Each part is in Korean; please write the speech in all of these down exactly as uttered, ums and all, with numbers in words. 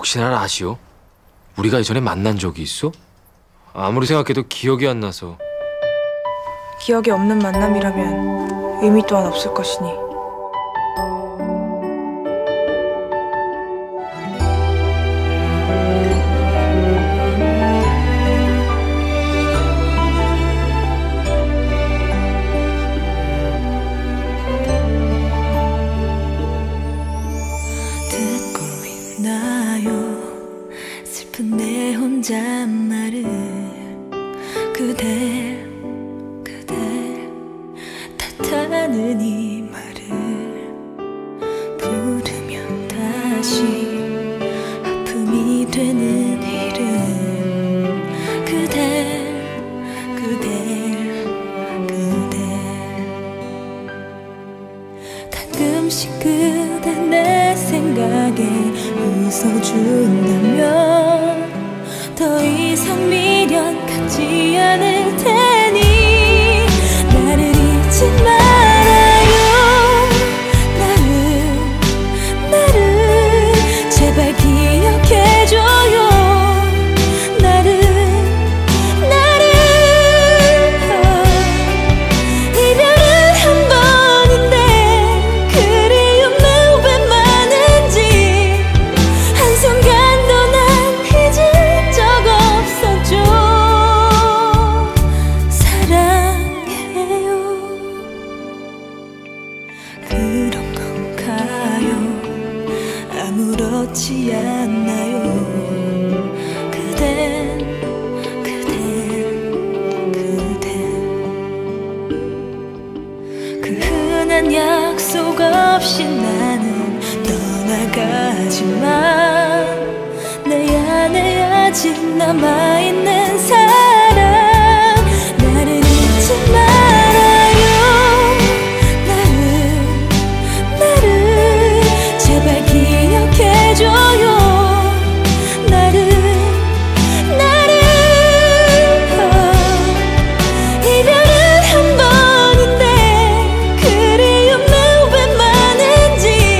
혹시나 아시오? 우리가 예전에 만난 적이 있어? 아무리 생각해도 기억이 안 나서. 기억이 없는 만남이라면 의미 또한 없을 것이니. 듣고 있나요? 슬픈 내 혼잣말을. 그대 그대 탓하는 이 말을 부르면 다시 아픔이 되는 이름. 그대 그대 그대 가끔씩 그대 내 생각에 웃어준다면 더 이상 미련 갖지 않을 테니 나를 잊지 말아요. 나를 나를 제발 기억해줘요. 나를 나를 이별은 한 번인데 그리움은 왜 많은지 한순간도 난 잊을 적 없었죠. 사랑해요. 그런 건가요? 아무렇지 않나요? 그댄 그댄 그댄 그 흔한 약속 없이 나는 떠나가지만 내 안에 아직 남아있는 사랑. 나를 잊지 말아요. 나를 나를 제발 기억해줘요. 나를 나를 이별은 한 번인데 그리움은 왜 많은지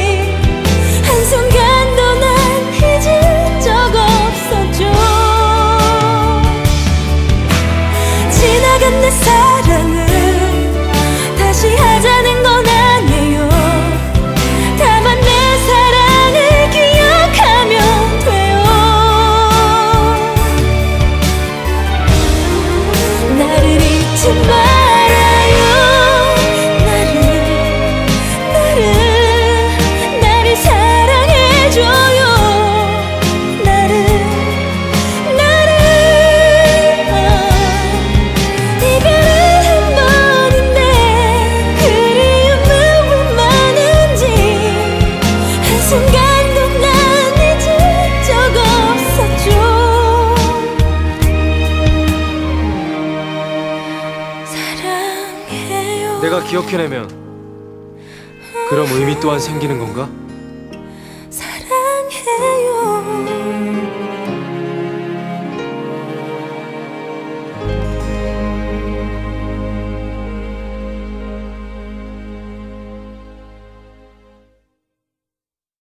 한순간도 난 잊을 적 없었죠. 지나간 내 사랑을 다시 하자는 건 아니에요. 다만 내 사랑을 기억하면 돼요. 나를 잊지 말아요. 나를 나를 나를 사랑해줘요. 나를 나를 이별은 한 번인데 그리움은 왜 많은지 한순간도 난 잊을 적 없었죠. 사랑해요. 내가 기억해내면 그럼 의미 또한 생기는 건가?